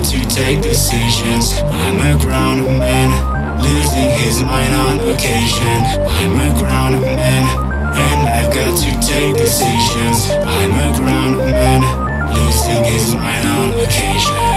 to take decisions. I'm a grounded man, losing his mind on occasion. I'm a grounded man, and I've got to take decisions. I'm a grounded man, losing his mind on occasion.